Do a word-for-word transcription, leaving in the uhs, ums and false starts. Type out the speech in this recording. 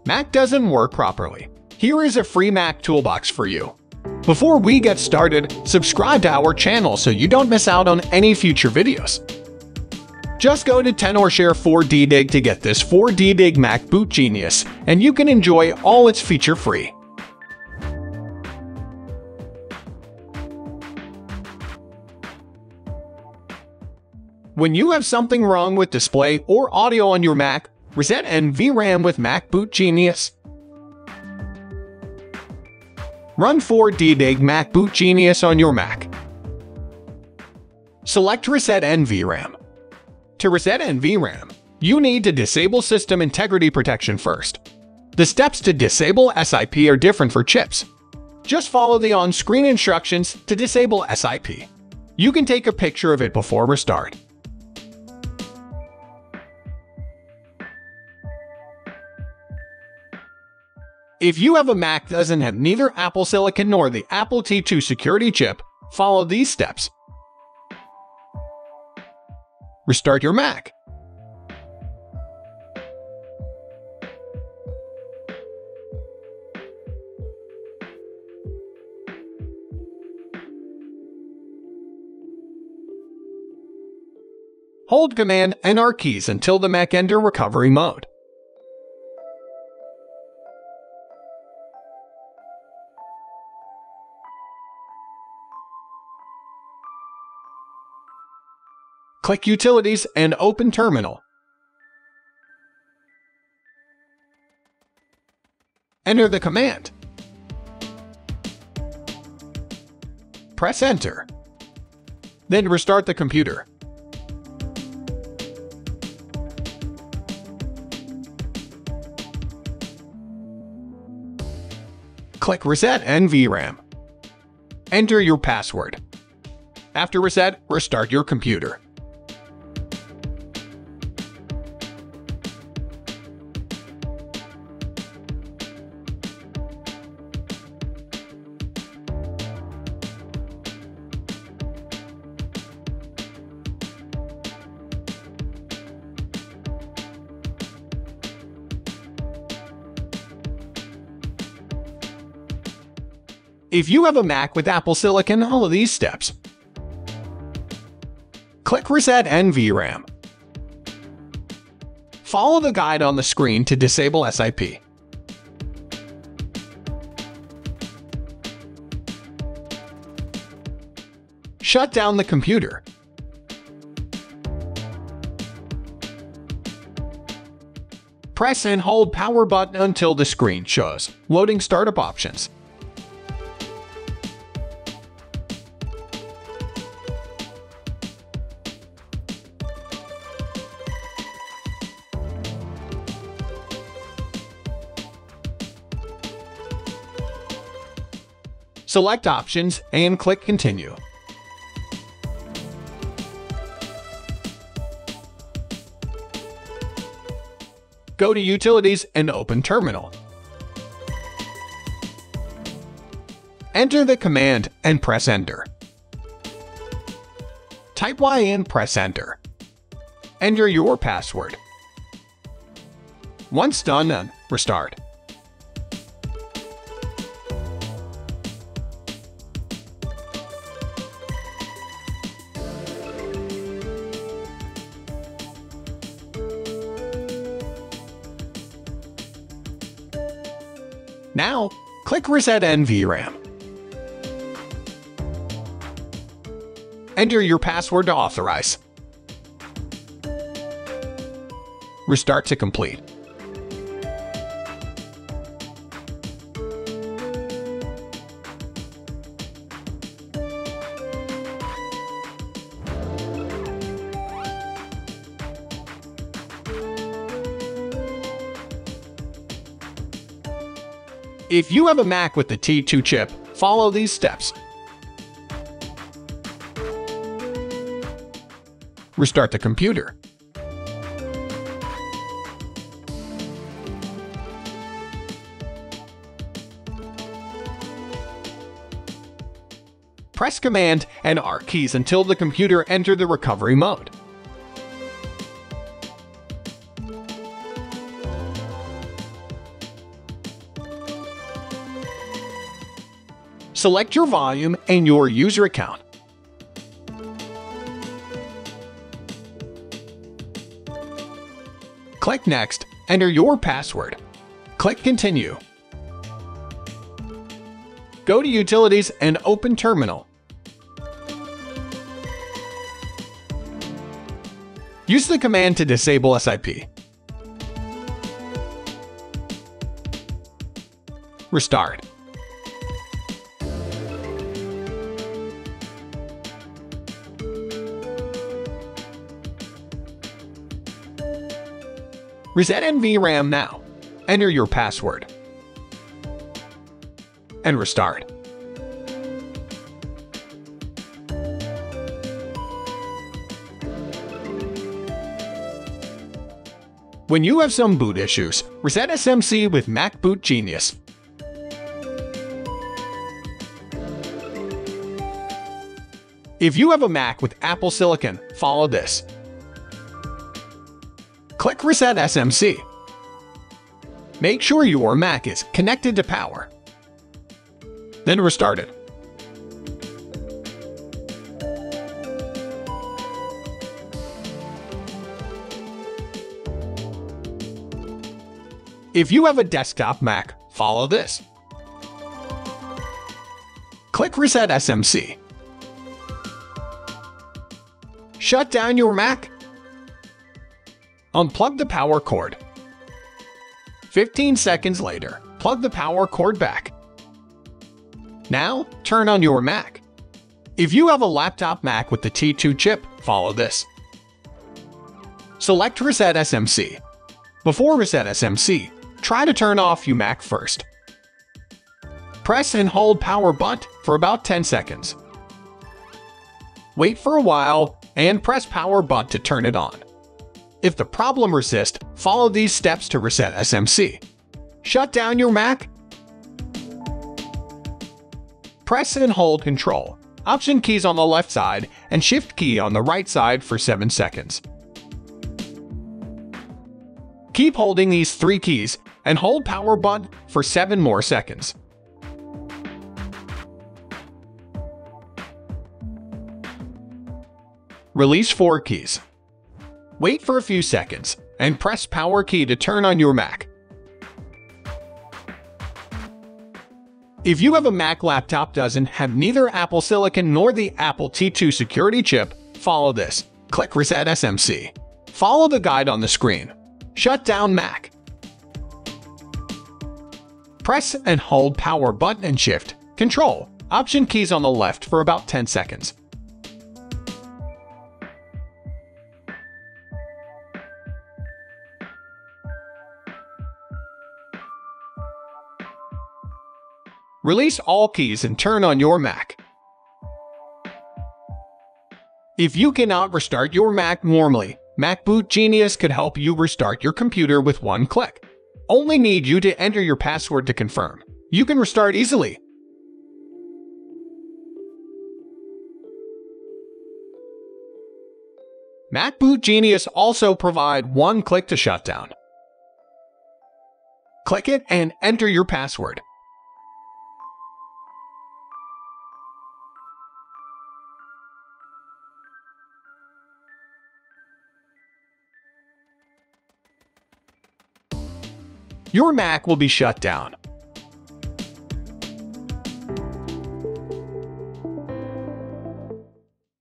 Mac doesn't work properly. Here is a free Mac toolbox for you. Before we get started, subscribe to our channel so you don't miss out on any future videos. Just go to Tenorshare four D Dig to get this four D Dig Mac Boot Genius, and you can enjoy all its feature free. When you have something wrong with display or audio on your Mac, reset N V RAM with Mac Boot Genius. Run four D Dig Mac Boot Genius on your Mac. Select Reset N V RAM. To reset N V RAM, you need to disable System Integrity Protection first. The steps to disable S I P are different for chips. Just follow the on-screen instructions to disable S I P. You can take a picture of it before restart. If you have a Mac that doesn't have neither Apple Silicon nor the Apple T two security chip, follow these steps. Restart your Mac. Hold Command and R keys until the Mac enters recovery mode. Click Utilities and open Terminal. Enter the command. Press Enter. Then restart the computer. Click Reset N V RAM. Enter your password. After reset, restart your computer. If you have a Mac with Apple Silicon, follow these steps. Click Reset N V RAM. Follow the guide on the screen to disable S I P. Shut down the computer. Press and hold power button until the screen shows loading startup options. Select Options and click Continue. Go to Utilities and open Terminal. Enter the command and press Enter. Type Y and press Enter. Enter your password. Once done, restart. Now, click Reset N V RAM. Enter your password to authorize. Restart to complete. If you have a Mac with the T two chip, follow these steps. Restart the computer. Press Command and R keys until the computer enters the recovery mode. Select your volume and your user account. Click Next, enter your password. Click Continue. Go to Utilities and open Terminal. Use the command to disable S I P. Restart. Reset N V RAM now. Enter your password. And restart. When you have some boot issues, reset S M C with Mac Boot Genius. If you have a Mac with Apple Silicon, follow this. Click Reset S M C. Make sure your Mac is connected to power. Then restart it. If you have a desktop Mac, follow this. Click Reset S M C. Shut down your Mac. Unplug the power cord. fifteen seconds later, plug the power cord back. Now, turn on your Mac. If you have a laptop Mac with the T two chip, follow this. Select Reset S M C. Before Reset S M C, try to turn off your Mac first. Press and hold power button for about ten seconds. Wait for a while and press power button to turn it on. If the problem persists, follow these steps to reset S M C. Shut down your Mac. Press and hold Control, Option keys on the left side, and Shift key on the right side for seven seconds. Keep holding these three keys and hold power button for seven more seconds. Release four keys. Wait for a few seconds and press power key to turn on your Mac. If you have a Mac laptop doesn't have neither Apple Silicon nor the Apple T two security chip, follow this. Click Reset S M C. Follow the guide on the screen. Shut down Mac. Press and hold power button and Shift, Control, Option keys on the left for about ten seconds. Release all keys and turn on your Mac. If you cannot restart your Mac normally, Mac Boot Genius could help you restart your computer with one click. Only need you to enter your password to confirm. You can restart easily. Mac Boot Genius also provide one click to shut down. Click it and enter your password. Your Mac will be shut down.